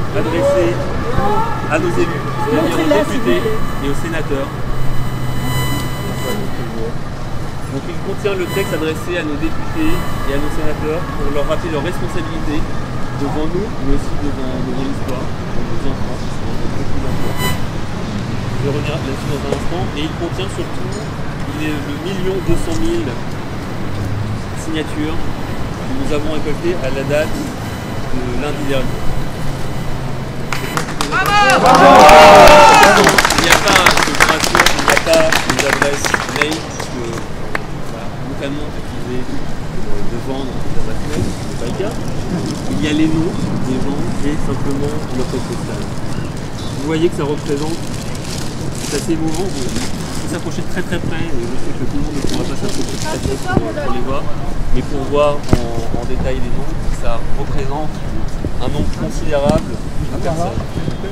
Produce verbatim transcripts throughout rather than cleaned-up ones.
adressé à nos élus, c'est-à-dire aux députés et aux sénateurs. Donc il contient le texte adressé à nos députés et à nos sénateurs pour leur rappeler leurs responsabilités devant nous, mais aussi devant, devant l'histoire, devant nos enfants, devant nos petits enfants. Je vais revenir là-dessus dans un instant. Et il contient surtout il est le million deux cent mille signatures que nous avons récoltées à la date de lundi dernier. Bravo. Il n'y a pas de gratuit, il n'y a pas des adresses mail, parce que voilà, notamment accusé de, de vendre des adresses mail, ce n'est pas le cas. Il y a les noms des gens et simplement leur code postal. Vous voyez que ça représente, c'est assez émouvant, vous pouvez s'approcher très très près, et je sais que tout le monde ne pourra pas s'approcher très près pour, pour les voir, mais pour voir en, en détail les noms, ça représente un nombre considérable de personnes.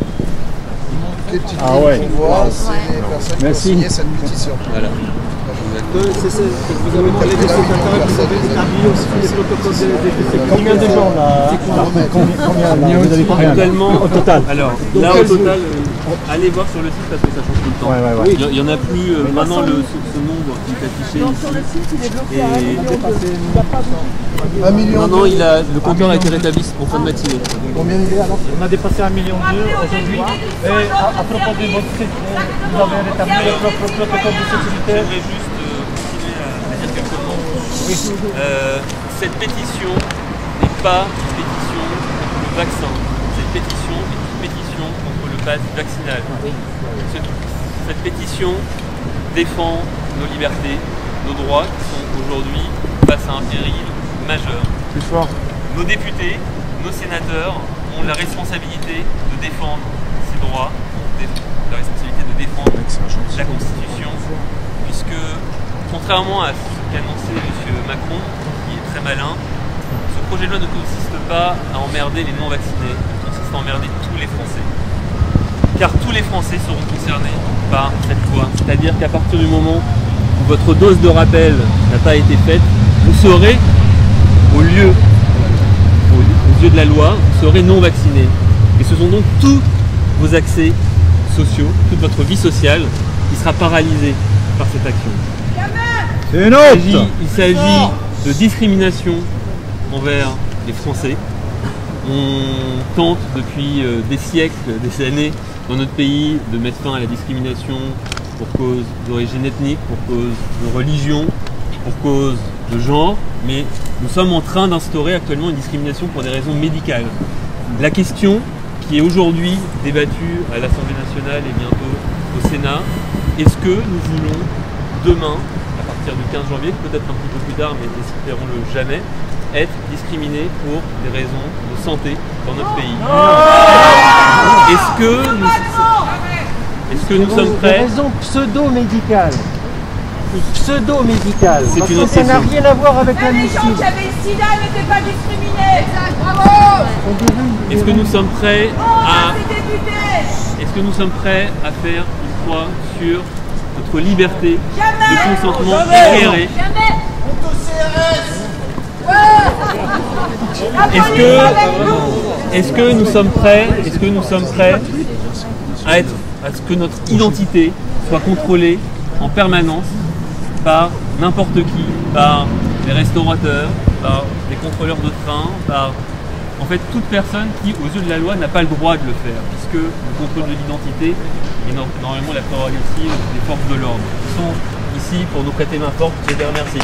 Les petites ah ouais. qu'on voit, c'est les personnes Merci. qui ont signé cette pétition. Voilà. C'est ça, vous avez parlé des sénateurs, vous avez établi aussi les protocoles de députés. Combien de gens là, là combien, combien, là vous avez combien Actuellement, au total? Alors, Donc, là au quels- total, euh, allez voir sur le site parce que ça change tout le temps. Ouais, ouais, ouais. Il n'y en a plus, euh, maintenant le, ce, ce nombre qui est affiché Non, ici. sur le site, il est bloqué Et- à un million deux. Il n'y a pas de... Un million. Non, non, il a, le compteur a été rétabli en fin de matinée. Combien il est alors? On a dépassé un million deux aujourd'hui. Et à, à propos de votre site, vous avez rétabli le propre protocole de sécurité. J'aimerais juste euh, continuer à, à dire quelques mots. Euh, cette pétition n'est pas une pétition contre le vaccin. Cette pétition est une pétition contre le pass vaccinal. Ce- cette pétition défend nos libertés, nos droits qui sont aujourd'hui face à un péril majeur. Plus fort. Nos députés, nos sénateurs ont la responsabilité de défendre ces droits, ont la responsabilité de défendre la Constitution, puisque contrairement à ce qu'annonçait M. Macron, qui est très malin, ce projet de loi ne consiste pas à emmerder les non-vaccinés, il consiste à emmerder tous les Français. Car tous les Français seront concernés par cette loi. C'est-à-dire qu'à partir du moment où votre dose de rappel n'a pas été faite, vous serez, au lieu, aux yeux de la loi, vous serez non vacciné. Et ce sont donc tous vos accès sociaux, toute votre vie sociale qui sera paralysée par cette action. C'est une Il autre. s'agit- Il s'agit de discrimination envers les Français. On tente depuis euh, des siècles, des années dans notre pays de mettre fin à la discrimination pour cause d'origine ethnique, pour cause de religion, pour cause de genre, mais nous sommes en train d'instaurer actuellement une discrimination pour des raisons médicales. La question qui est aujourd'hui débattue à l'Assemblée nationale et bientôt au Sénat, est-ce que nous voulons demain, à partir du quinze janvier, peut-être un petit peu plus tard, mais espérons-le jamais, être discriminés pour des raisons de santé dans notre pays? Est-ce que nous, est-ce que nous sommes Des prêts? raisons pseudo-médicales. Pseudo-médicales. C'est Parce une que autre ça n'a question. rien à voir avec la Même les gens mucine. qui avaient le sida n'étaient pas discriminés. Bravo. Est-ce que nous sommes prêts Oh, à ces députés. Est-ce que nous sommes prêts à faire une croix sur notre liberté Jamais. de consentement Jamais. éclairé? Jamais. Est-ce que, est-ce que nous sommes prêts, est-ce que nous sommes prêts à être, à ce que notre identité soit contrôlée en permanence par n'importe qui, par les restaurateurs, par les contrôleurs de train, par en fait toute personne qui, aux yeux de la loi, n'a pas le droit de le faire, puisque le contrôle de l'identité est no- normalement la prérogative des forces de l'ordre. Ils sont ici pour nous prêter main forte. Je les remercie.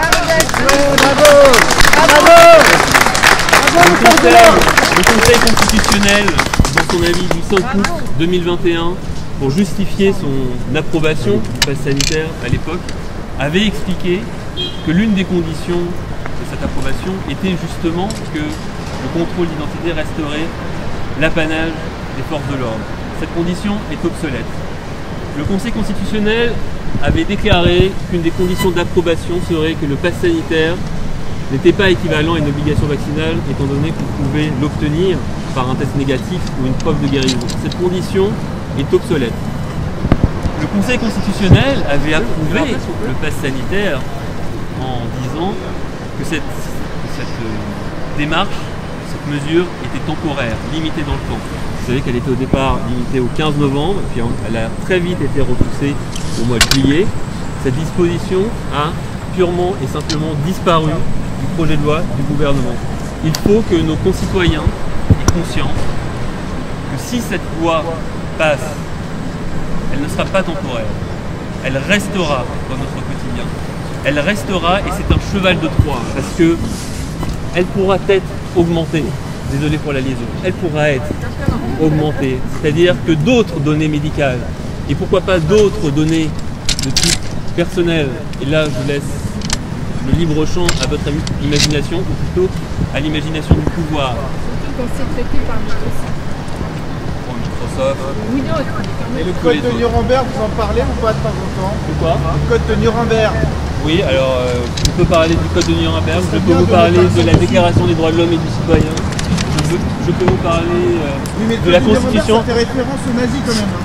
Le Conseil, le Conseil constitutionnel, dans son avis du cinq août deux mille vingt et un, pour justifier son approbation du pass sanitaire à l'époque, avait expliqué que l'une des conditions de cette approbation était justement que le contrôle d'identité resterait l'apanage des forces de l'ordre. Cette condition est obsolète. Le Conseil constitutionnel avait déclaré qu'une des conditions d'approbation serait que le pass sanitaire n'était pas équivalent à une obligation vaccinale, étant donné qu'on pouvait l'obtenir par un test négatif ou une preuve de guérison. Cette condition est obsolète. Le Conseil constitutionnel avait approuvé le pass sanitaire en disant que cette, que cette euh, démarche, cette mesure était temporaire, limitée dans le temps. Vous savez qu'elle était au départ limitée au quinze novembre, puis elle a très vite été repoussée au mois de juillet. Cette disposition a purement et simplement disparu du projet de loi du gouvernement. Il faut que nos concitoyens aient conscience que si cette loi passe, elle ne sera pas temporaire. Elle restera dans notre quotidien. Elle restera et c'est un cheval de Troie parce que elle pourra être augmentée. Désolé pour la liaison. Elle pourra être augmentée. C'est-à-dire que d'autres données médicales et pourquoi pas d'autres données de type personnel. Et là, je vous laisse le libre champ à votre imagination ou plutôt à l'imagination du pouvoir. Surtout quand c'est traité par Microsoft. Pour Microsoft. Oui, d'autres. Et le code de Nuremberg, vous en parlez ou pas de temps en temps? De quoi? Le code de Nuremberg. Oui, alors euh, je peux parler du code de Nuremberg, je peux vous parler de la Déclaration des droits de l'homme et du citoyen, je peux, je peux vous parler euh, Oui, mais de la Constitution. Ça fait référence aux nazis quand même.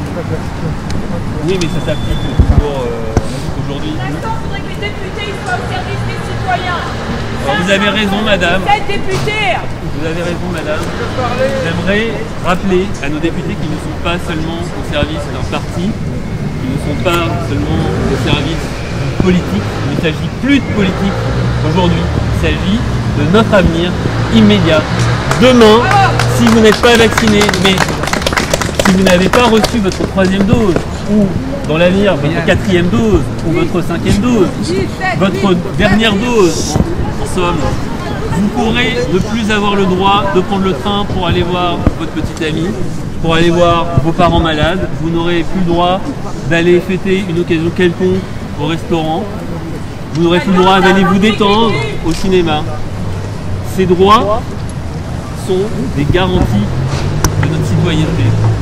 Hein. Oui, mais ça s'applique toujours euh, aujourd'hui. L'instant, il faudrait que les députés ils soient au service des citoyens. Alors, vous avez raison, madame. Vous êtes député. Vous avez raison, madame. J'aimerais rappeler à nos députés qu'ils ne sont pas seulement au service d'un parti, qu'ils ne sont pas seulement au service politique. Il ne s'agit plus de politique aujourd'hui, il s'agit de notre avenir immédiat. Demain, si vous n'êtes pas vacciné, mais si vous n'avez pas reçu votre troisième dose, ou dans l'avenir votre quatrième dose, ou votre cinquième dose, votre dernière dose, en somme, vous pourrez ne plus avoir le droit de prendre le train pour aller voir votre petite amie, pour aller voir vos parents malades, vous n'aurez plus le droit d'aller fêter une occasion quelconque au restaurant, vous n'aurez plus le droit d'aller vous détendre au cinéma. Ces droits sont des garanties de notre citoyenneté.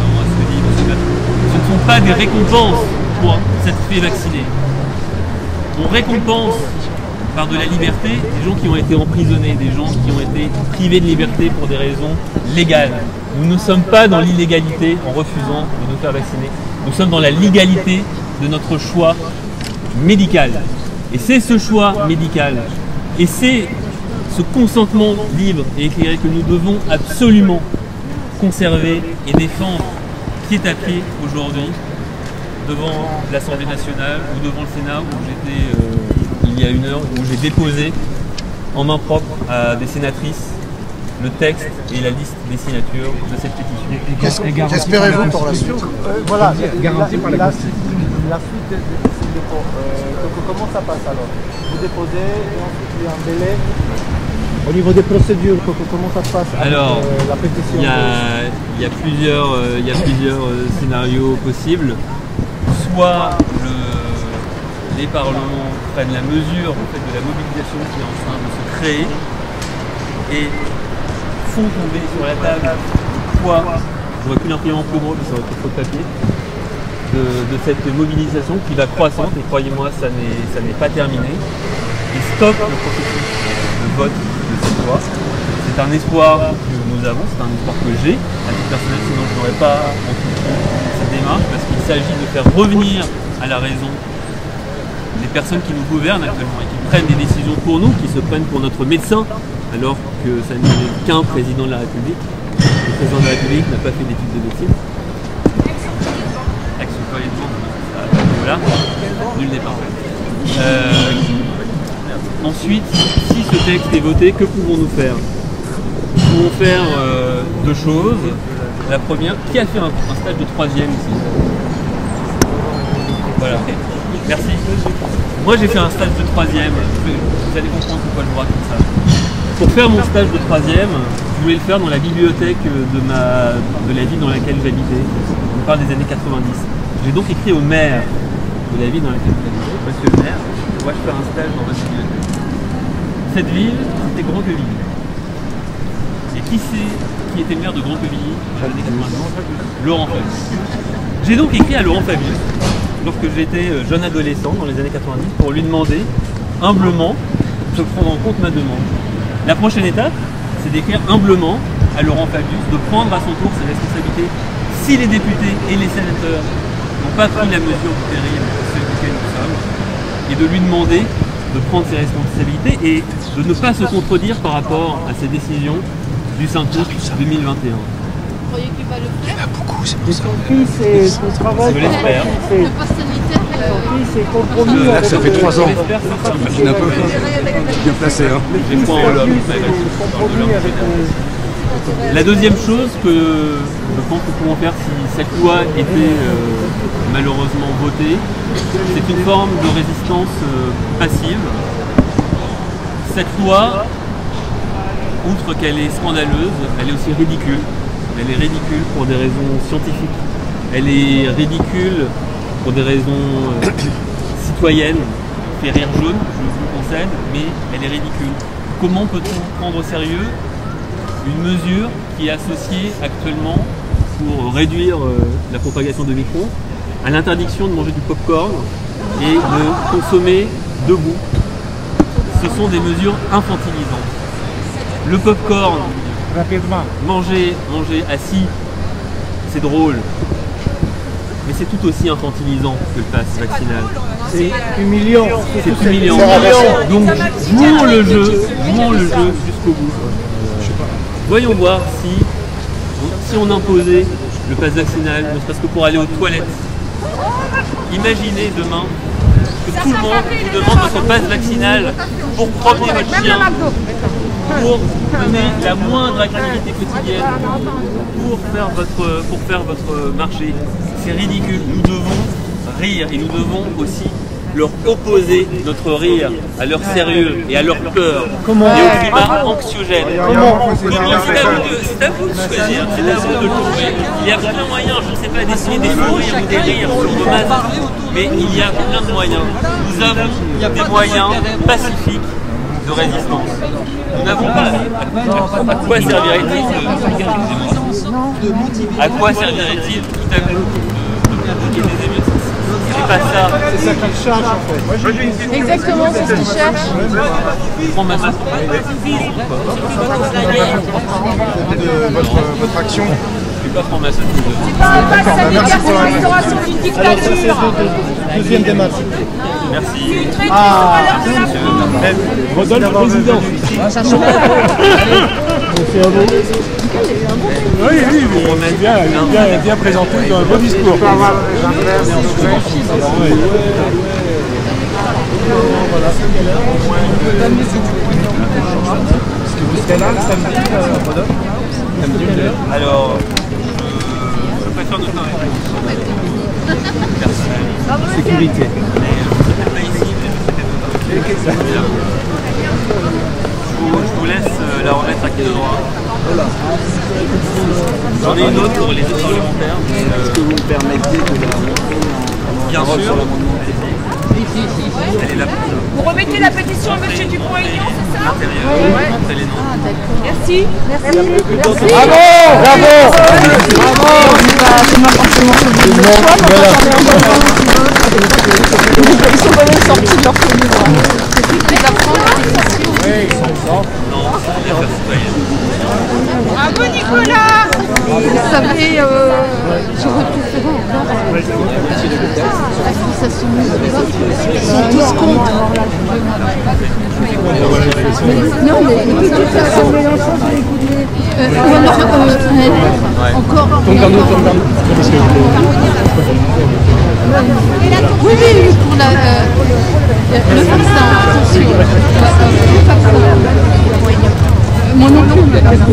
Ce ne sont pas des récompenses pour s'être fait vacciner. On récompense par de la liberté des gens qui ont été emprisonnés, des gens qui ont été privés de liberté pour des raisons légales. Nous ne sommes pas dans l'illégalité en refusant de nous faire vacciner. Nous sommes dans la légalité de notre choix médical. Et c'est ce choix médical et c'est ce consentement libre et éclairé que nous devons absolument conserver et défendre pied à pied aujourd'hui devant l'Assemblée nationale ou devant le Sénat où j'étais euh, il y a une heure, où j'ai déposé en main propre à des sénatrices le texte et la liste des signatures de cette pétition. Qu'espérez-vous pour la suite? Euh, voilà, garantie par la Constitution. La suite de, de, de, de, euh, donc comment ça passe alors? Vous déposez et ensuite il y a un délai. Au niveau des procédures, comment ça se passe avec, alors, euh, la pétition? Il y a, il y a plusieurs, euh, il y a plusieurs euh, scénarios possibles. Soit le, les parlements prennent la mesure en fait, de la mobilisation qui est en train de se créer et font tomber sur la table quoi, j'aurais pu l'imprimer en plus gros, mais ça aurait été trop de papier, de, de cette mobilisation qui va croissante, et croyez-moi, ça n'est pas terminé, et stoppe le processus de vote de cette loi. C'est un espoir que nous avons, c'est un espoir que j'ai, à titre personnel, sinon je n'aurais pas entrepris cette démarche, parce qu'il s'agit de faire revenir à la raison les personnes qui nous gouvernent actuellement et qui prennent des décisions pour nous, qui se prennent pour notre médecin, alors que ça n'est qu'un président de la République. Le président de la République n'a pas fait d'études de médecine. Ex-emploi et voilà, nul n'est parfait. Euh, ensuite, si ce texte est voté, que pouvons-nous faire? Nous pouvons faire euh, deux choses. La première, qui a fait un, un stage de troisième ici? Voilà. Merci. Moi j'ai fait un stage de troisième, vous allez comprendre pourquoi je vous raconte ça. Pour faire mon stage de troisième, je voulais le faire dans la bibliothèque de, ma, de la ville dans laquelle j'habitais. On parle des années quatre-vingt-dix. J'ai donc écrit au maire de la ville dans laquelle j'habitais, monsieur le maire, dois-je faire un stage dans votre bibliothèque? Cette ville, c'était Grand-Quevilly. Et qui c'est qui était le maire de Grand-Quevilly dans les années quatre-vingt-dix? Laurent Fabius. J'ai donc écrit à Laurent Fabius lorsque j'étais jeune adolescent dans les années quatre-vingt-dix pour lui demander humblement de prendre en compte ma demande. La prochaine étape, c'est d'écrire humblement à Laurent Fabius de prendre à son tour ses responsabilités si les députés et les sénateurs n'ont pas pris la mesure du péril duquel nous sommes, et de lui demander de prendre ses responsabilités et de ne pas se contredire par rapport à ses décisions du cinq août deux mille vingt et un. Vous croyez qu'il va le faire? Il y en a beaucoup, c'est pour ça. Son fils et son travail. Je l'espère. Le pass sanitaire, euh, Son fils est compromis. Là, ça fait trois ans. J'espère que ça va. Imagine un peu. Bien placé, hein. J'ai foi en l'homme. Compromis avec les... La deuxième chose que je pense que nous pouvons faire si cette loi était euh, malheureusement votée, c'est une forme de résistance euh, passive. Cette loi, outre qu'elle est scandaleuse, elle est aussi ridicule. Elle est ridicule pour des raisons scientifiques. Elle est ridicule pour des raisons euh, citoyennes. Elle fait rire jaune, je vous le concède, mais elle est ridicule. Comment peut-on prendre au sérieux une mesure qui est associée actuellement pour réduire euh, la propagation de microns à l'interdiction de manger du pop-corn et de consommer debout? Ce sont des mesures infantilisantes. Le pop-corn, manger, manger assis, c'est drôle, mais c'est tout aussi infantilisant que le pass vaccinal. C'est humiliant. C'est humiliant. Donc jouons le jeu, jouons le jeu jusqu'au bout. Voyons voir si, si on imposait le pass vaccinal, ne serait-ce que pour aller aux toilettes. Imaginez demain que tout le monde vous demande votre pass vaccinal pour promener votre chien, pour mener la moindre activité quotidienne, pour faire votre, pour faire votre marché. C'est ridicule. Nous devons rire et nous devons aussi leur opposer notre rire à leur sérieux et à leur peur Comment et au climat anxiogène. Comment C'est à vous de, c'est à vous de choisir, c'est à vous de le trouver. Il y a plein de moyens, je ne sais pas, d'essayer des fous rires ou des rires sur nos masses, mais il y a plein de moyens. Nous avons des moyens pacifiques de résistance. Nous n'avons pas. À quoi servirait-il de, à quoi servirait-il tout à coup de provoquer des émeutes? C'est pas ça. C'est ça qu'ils cherchent en fait. Moi, j'ai une question. Exactement, c'est ce qu'ils cherchent. Prends ma main. de votre, votre action. Je ne vais pas prendre ma main. C'est pas un pass sanitaire, c'est l'instauration d'une dictature. Deuxième démarche. Merci. Ah, Rodolphe, président. Oui, oui, mais bien, bien, bien présenté dans un beau discours. Alors, je préfère ne pas répondre. Personnel. Sécurité. Mais je ne sais pas ici, mais je sais pas. Je vous, je vous laisse euh, la remettre à qui de droit. J'en ai une autre pour les autres parlementaires. Est-ce que vous me permettez de la montrer? Bien sûr. Elle est là. Vous remettez la pétition à M. Dupont-Aignan, c'est ça? L'intérieur. Ouais. C'est les noms. Merci. Merci. Merci. Bravo, bravo. Ils sont quand même sortis de leur commune. Non, c'est des affaires citoyennes. Bravo Nicolas. Vous savez, euh, j'aurais préféré encore l'association musulmane. Ils sont tous contre. Non, mais de toute façon, euh, ou alors, euh, encore. Oui, oui, pour la, euh, le vaccin, attention. Le vaccin. Moi non plus.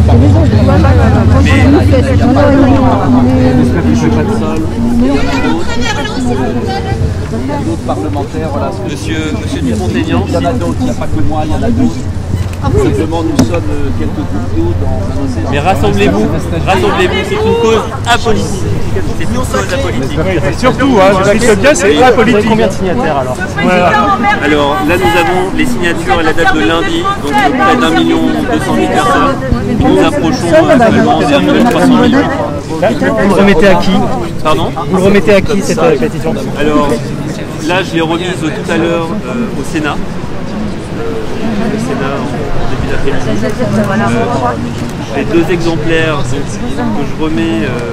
D'autres parlementaires, voilà. Monsieur, monsieur Dupont-Aignan, Il y en a d'autres, il n'y a pas que moi, il y en a d'autres. Simplement, nous sommes quelques gouttes d'eau dans un océan. mais rassemblez-vous, rassemblez-vous, c'est une cause apolitique. C'est une cause apolitique. Surtout, hein, je m'explique bien, c'est la politique. Combien de signataires alors? Alors là, nous avons les signatures à la date de lundi, donc de près d'un million deux cent mille personnes. Et nous approchons actuellement des un million trois cent mille. Vous le remettez à qui? Pardon? Vous le remettez à qui cette euh, pétition? Alors là, je l'ai remise tout à l'heure euh, au Sénat. Euh, le Sénat en début d'après-midi. Euh, J'ai deux exemplaires donc, que je remets. Euh,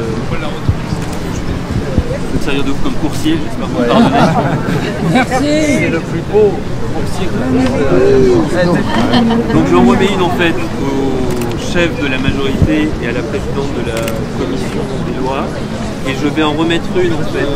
je vais servir de vous comme coursier, j'espère que vous me pardonnez. C'est le plus beau coursier que vous avez. Donc j'en remets une en fait au chef de la majorité et à la présidente de la commission des lois. Et je vais en remettre une en fait.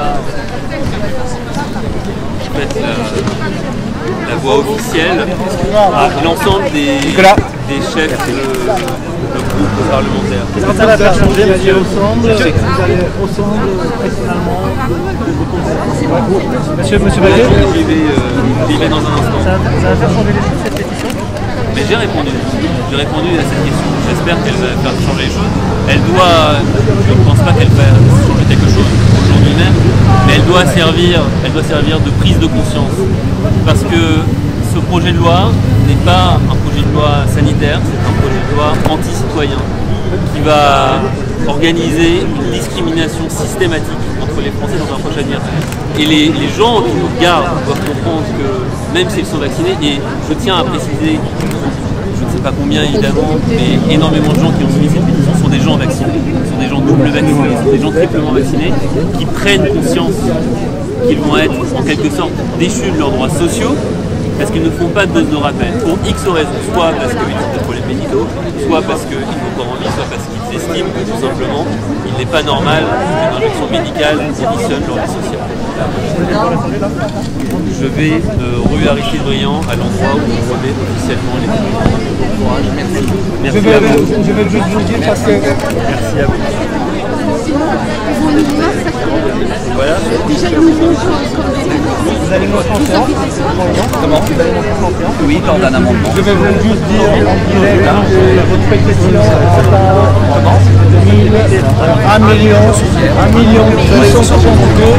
Je vais mettre la, la voix officielle à l'ensemble des, des chefs de, de groupes parlementaires. Qu'est-ce que ça va faire changer, monsieur, ensemble? Vous allez ensemble, personnellement, Monsieur, monsieur Baguet, j'y vais, euh, j'y vais dans un instant. Ça, ça va faire changer les choses, cette pétition? Mais j'ai répondu. J'ai répondu à cette question. J'espère qu'elle va faire changer les choses. Elle doit, je ne pense pas qu'elle va changer quelque chose aujourd'hui même, mais elle doit servir, elle doit servir de prise de conscience. Parce que ce projet de loi n'est pas un projet de loi sanitaire, c'est un projet de loi anti-citoyen qui va organiser une discrimination systématique entre les Français dans un prochain avenir. Et les, les gens qui nous regardent doivent comprendre que même s'ils sont vaccinés, et je tiens à préciser, je ne sais pas combien évidemment, mais énormément de gens qui ont signé cette pétition sont des gens vaccinés, sont des gens double vaccinés, sont des gens triplement vaccinés, qui prennent conscience qu'ils vont être en quelque sorte déchus de leurs droits sociaux, parce qu'ils ne font pas de dose de rappel, pour X raisons, soit parce qu'ils ont des problèmes médicaux, soit parce qu'ils n'ont pas envie, soit parce qu'ils estiment que tout simplement, il n'est pas normal qu'une injection médicale conditionne leur vie sociale. Je vais de rue Aristide Briand à l'endroit où on remet officiellement les courage. Merci. Merci je vais, à vous. Je vais juste vous dire parce que... Merci à vous. Voilà. Vous allez monter en séance? Comment? Vous allez monter en séance? Oui, lors d'un amendement. Je vais vous juste dire en direct que votre pétition Comment? un million, un million deux cent soixante-deux.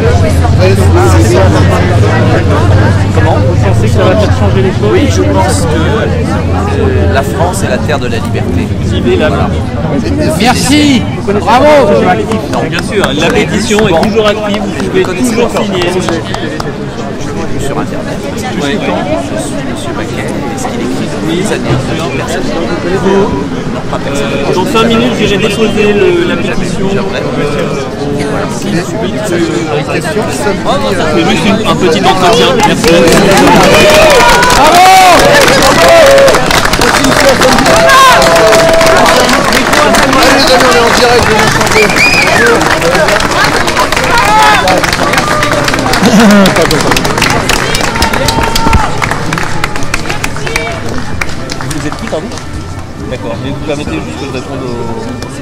Comment? Vous pensez que ça va faire changer les choses? Oui, je pense que euh, la France est la terre de la liberté. Voilà. Merci. Bravo. Non, bien sûr, la pétition est toujours active, vous pouvez toujours signer. Je suis sur internet. Je suis quand je suis monsieur Baquet. Est-ce qu'il écrit depuis des années? Personne. Non, pas personne. Euh, dans cinq minutes, j'irai déposer le- la pétition. C'est juste une- un petit entretien. Merci. Vous êtes qui, pardon? D'accord, mais vous permettez juste que je réponde au...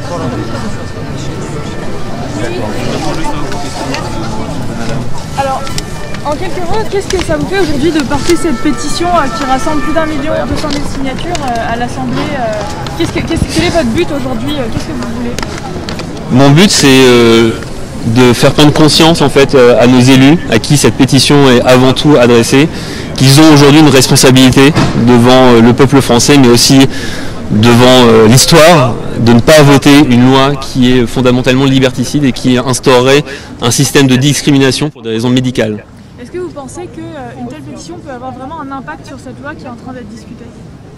D'accord, je réponds juste aux questions de madame. Alors, en quelques mots, qu'est-ce que ça vous fait aujourd'hui de porter cette pétition euh, qui rassemble plus d'un million deux cent mille signatures euh, à l'Assemblée euh, qu'est-ce que, qu'est-ce, Quel est votre but aujourd'hui? euh, Qu'est-ce que vous voulez? Mon but, c'est euh, de faire prendre conscience en fait euh, à nos élus, à qui cette pétition est avant tout adressée, qu'ils ont aujourd'hui une responsabilité devant euh, le peuple français, mais aussi devant euh, l'histoire, de ne pas voter une loi qui est fondamentalement liberticide et qui instaurerait un système de discrimination pour des raisons médicales. Est-ce que vous pensez qu'une telle pétition peut avoir vraiment un impact sur cette loi qui est en train d'être discutée?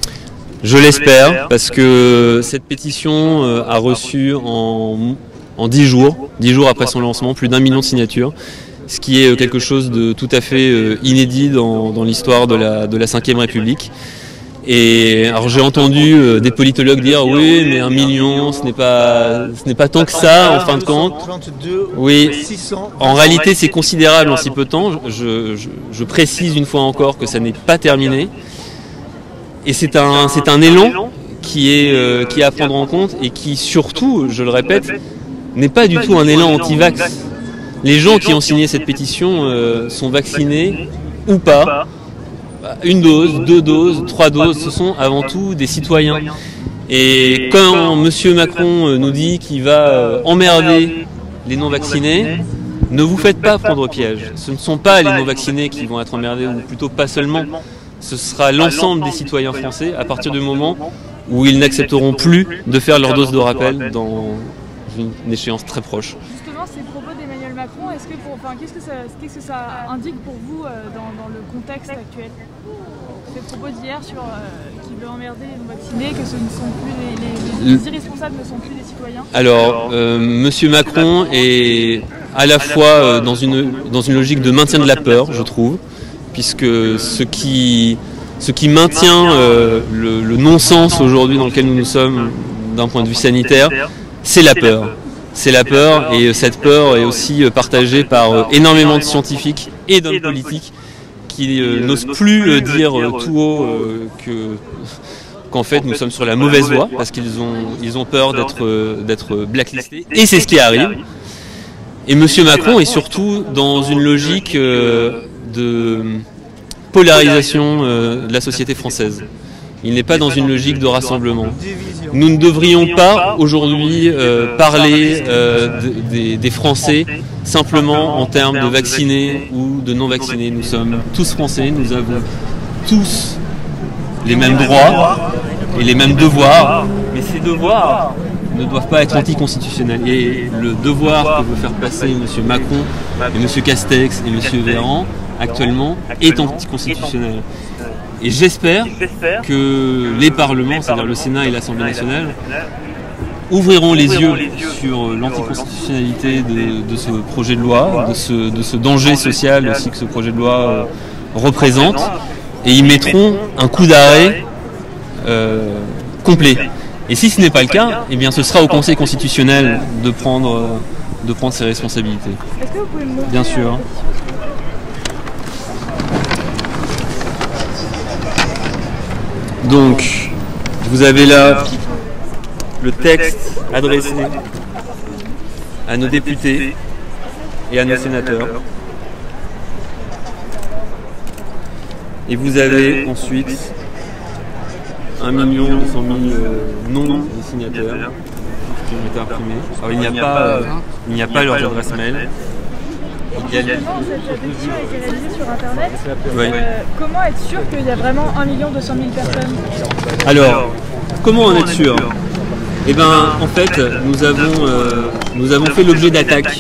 Je l'espère, parce que cette pétition euh, a reçu en, en dix jours, dix jours après son lancement, plus d'un million de signatures, ce qui est quelque chose de tout à fait euh, inédit dans, dans l'histoire de la, de la cinquième République. Et alors j'ai entendu euh, des politologues dire oui, mais un million, ce n'est pas, ce n'est pas tant que ça en fin de compte. Oui, en réalité c'est considérable en si peu de temps. Je, je, je précise une fois encore que ça n'est pas terminé. Et c'est un, c'est un élan qui est, euh, qui est à prendre en compte et qui surtout, je le répète, n'est pas du tout un élan anti-vax. Les gens qui ont signé cette pétition euh, sont vaccinés ou pas. Une dose, deux doses, trois doses, ce sont avant tout des citoyens. Et quand M. Macron nous dit qu'il va emmerder les non-vaccinés, ne vous faites pas prendre au piège. Ce ne sont pas les non-vaccinés qui vont être emmerdés, ou plutôt pas seulement. Ce sera l'ensemble des citoyens français à partir du moment où ils n'accepteront plus de faire leur dose de rappel dans une échéance très proche. Justement, ces propos d'Emmanuel Macron, est-ce que pour, enfin, qu'est-ce que ça, qu'est-ce que ça indique pour vous euh, dans, dans le contexte actuel? Ces propos d'hier sur euh, qui veut emmerder les non-vaccinés, que ce ne sont plus les, les, les, les irresponsables ne sont plus des citoyens. Alors, euh, Monsieur Macron est à la fois euh, dans une dans une logique de maintien de la peur, je trouve, puisque ce qui ce qui maintient euh, le, le non-sens aujourd'hui dans lequel nous nous sommes d'un point de vue sanitaire, c'est la peur. C'est la peur, et cette peur est aussi partagée par euh, énormément de scientifiques et d'hommes politiques qui euh, n'osent plus euh, dire euh, tout haut euh, que qu'en fait nous sommes sur la mauvaise voie, parce qu'ils ont, ils ont peur d'être euh, d'être blacklistés, et c'est ce qui arrive. Et M. Macron est surtout dans une logique euh, de polarisation euh, de la société française. Il n'est pas dans une logique de rassemblement. Nous ne devrions pas aujourd'hui euh, parler euh, de, des, des Français simplement en termes de vaccinés ou de non vaccinés. Nous sommes tous Français, nous avons tous les mêmes droits et les mêmes devoirs, mais ces devoirs ne doivent pas être anticonstitutionnels. Et le devoir que veut faire passer M. Macron et M. Castex et M. Véran actuellement est anticonstitutionnel. Et j'espère que les parlements, c'est-à-dire le Sénat et l'Assemblée nationale, ouvriront les yeux sur l'anticonstitutionnalité de, de ce projet de loi, de ce, de ce danger social aussi que ce projet de loi représente, et y mettront un coup d'arrêt euh, complet. Et si ce n'est pas le cas, eh bien ce sera au Conseil constitutionnel de prendre, de prendre ses responsabilités. Est-ce que vous pouvez me montrer, bien sûr. Euh, Donc, vous avez là le texte adressé à nos députés et à nos sénateurs. Et vous avez ensuite un million deux cent mille noms de signataires qui ont été imprimés. Alors il n'y a pas, il n'y a pas leur adresse mail. Justement, cette pétition a été réalisée sur Internet. Oui. Euh, comment être sûr qu'il y a vraiment un million deux cent mille personnes? Alors, comment en être sûr? Eh bien, en fait, nous avons, euh, nous avons fait l'objet d'attaques.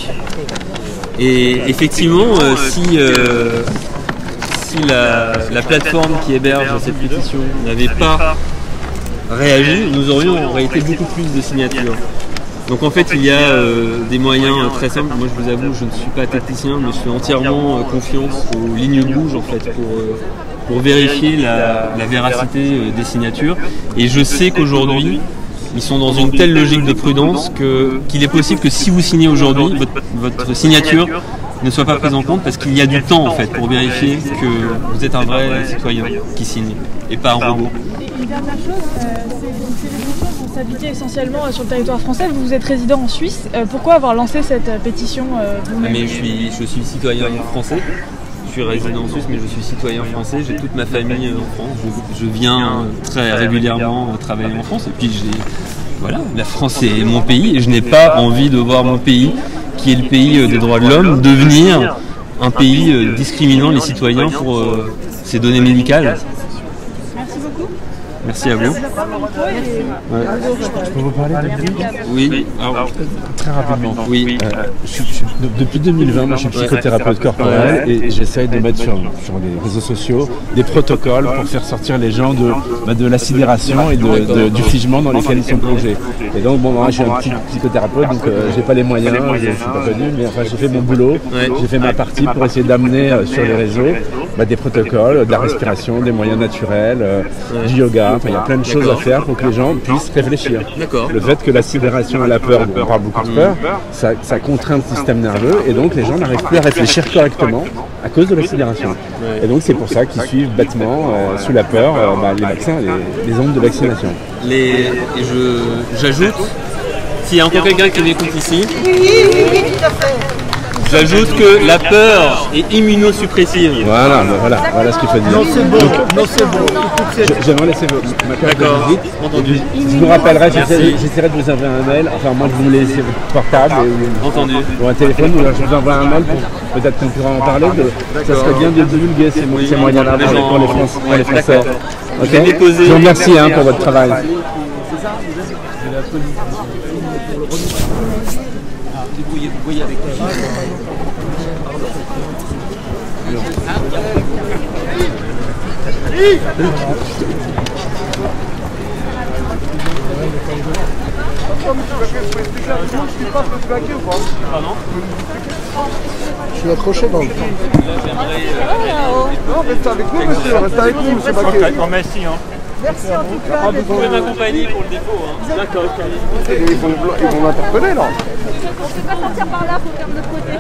Et effectivement, euh, si, euh, si la, la plateforme qui héberge cette pétition n'avait pas réagi, nous aurions en réalité beaucoup plus de signatures. Donc en fait, il y a euh, des moyens euh, très simples. Moi, je vous avoue, je ne suis pas tacticien, mais je fais entièrement euh, confiance aux lignes rouges en fait pour, euh, pour vérifier la, la véracité euh, des signatures. Et je sais qu'aujourd'hui, ils sont dans une telle logique de prudence que qu'il est possible que si vous signez aujourd'hui, votre, votre signature ne soit pas prise en compte, parce qu'il y a du temps en fait pour vérifier que vous êtes un vrai citoyen qui signe et pas un robot. Et une dernière chose, euh, ces pétitions vont s'appliquer essentiellement sur le territoire français. Vous, vous êtes résident en Suisse. Euh, pourquoi avoir lancé cette euh, pétition euh, vous-même? Mais je suis, je suis citoyen français. Je suis résident en Suisse, mais je suis citoyen français. J'ai toute ma famille en France. Je, je viens très régulièrement travailler en France. Et puis j'ai, voilà, la France est mon pays et je n'ai pas envie de voir mon pays, qui est le pays des droits de l'homme, devenir un pays discriminant les citoyens pour euh, ces données médicales. Merci beaucoup. Merci à vous. Ouais. Je peux vous parler de Oui. Alors, très rapidement. Oui. Euh, je, je, de, depuis deux mille vingt, moi, je suis psychothérapeute corporel et j'essaye de mettre sur, sur les réseaux sociaux des protocoles pour faire sortir les gens de, bah, de la sidération et de, de, du figement dans lesquels ils sont plongés. Et donc, bon, moi, je suis un petit psychothérapeute, donc euh, j'ai pas les moyens, je suis pas connu, mais enfin, j'ai fait mon boulot, j'ai fait ma partie pour essayer d'amener euh, sur les réseaux bah, des protocoles, de la respiration, des moyens naturels, euh, du yoga. Enfin, il y a plein de choses à faire pour que les gens puissent réfléchir. Le fait que la sidération et la peur, on parle beaucoup de peur, ça, ça contraint le système nerveux et donc les gens n'arrivent plus à réfléchir correctement à cause de la sidération. Et donc c'est pour ça qu'ils suivent bêtement, euh, sous la peur, euh, bah, les vaccins, les, les ondes de vaccination. Les, et je, j'ajoute, s'il y a encore quelqu'un qui m'écoute ici, j'ajoute que la peur est immunosuppressive. Voilà, bah, voilà, voilà ce qu'il faut dire. Non, c'est bon, non, c'est bon. J'aimerais laisser ma carte de visite. Entendu. Je vous rappellerai, j'essaierai de vous envoyer un mail, enfin moi je vous laisse votre portable et, Entendu. ou un téléphone, ou je vous envoie un mail pour peut-être qu'on pourra en parler. De, ça serait bien de divulguer ces, ces moyens-là pour, les- pour les Français. Pour les Français. Ok. Je vous remercie hein, pour votre travail. Vous voyez avec Pardon? Je suis accroché dans le temps. Non, restez avec nous, monsieur. Restez avec nous, monsieur Baquet. Merci, hein. Merci en tout cas. Vous pouvez m'accompagner pour le dépôt, hein. D'accord, ok. Ils vont, ils vont m'interpeller là. On ne peut pas sortir par là, il faut faire de l'autre côté.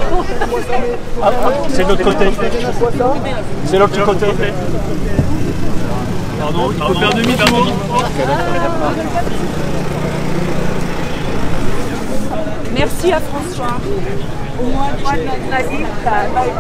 C'est de l'autre côté. C'est l'autre côté. Pardon, il faut faire demi-tour. Merci à François. Au moins, tu m'as dit, ça va être.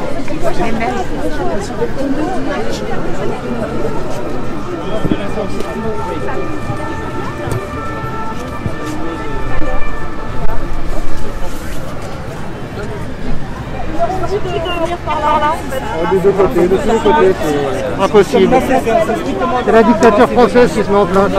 Des deux côtés, de tous les côtés. Impossible. C'est la dictature française qui se met en place.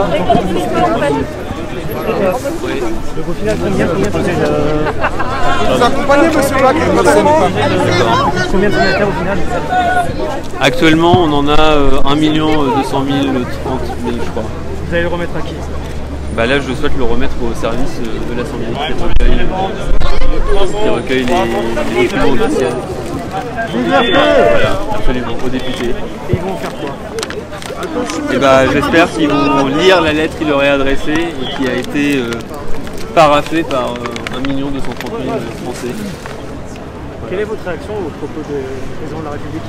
Donc au final, combien combien c'est le... Vous accompagnez, monsieur Baquet. Combien de signataires au final? Actuellement, on en a euh, un million deux cent mille, trente mille, je crois. Vous allez le remettre à qui? Bah là, je souhaite le remettre au service euh, de l'Assemblée qui recueille, qui recueille les, les documents officiels. Voilà, absolument, aux députés. Et ils vont faire quoi? Et bah, j'espère qu'ils vont lire la lettre qu'il leur est adressée et qui a été euh, paraphée par euh, un million deux cent trente mille Français. Quelle est votre réaction au propos du président de la République?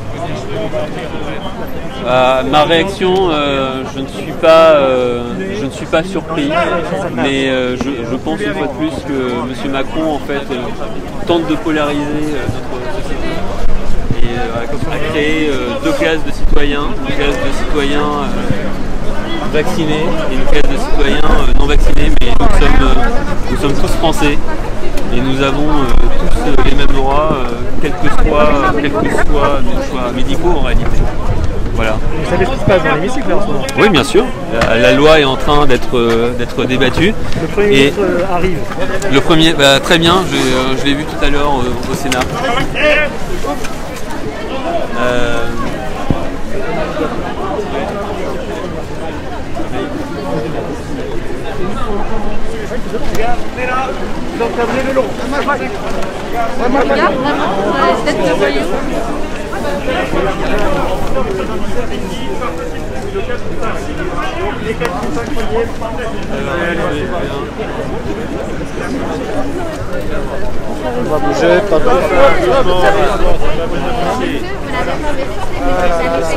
Euh, ma réaction, euh, je ne suis pas, euh, je ne suis pas surpris, mais euh, je, je pense une fois de plus que M. Macron en fait euh, tente de polariser euh, notre société et euh, a créé euh, deux classes de citoyens, une classe de citoyens euh, vaccinés et une classe de citoyens euh, non vaccinés, mais nous sommes, euh, nous sommes tous français. Et nous avons euh, tous euh, les mêmes droits, euh, quels que soient, euh, quels que soient nos choix médicaux en réalité. Voilà. Vous savez ce qui se passe dans l'hémicycle en ce moment? Oui, bien sûr. La, la loi est en train d'être euh, d'être débattue. Le Premier ministre euh, arrive. Le premier, bah, très bien, je, euh, je l'ai vu tout à l'heure euh, au Sénat. Euh, Regarde vraiment la tête de voyou. On va bouger, pas de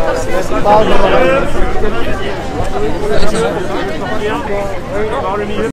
Vous n'avez pas